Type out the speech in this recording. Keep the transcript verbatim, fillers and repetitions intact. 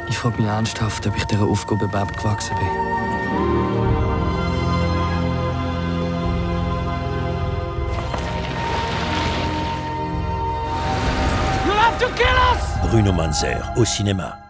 Ich frage mich ernsthaft, ob ich dieser Aufgabe überhaupt gewachsen bin. Bruno Manzer au cinéma.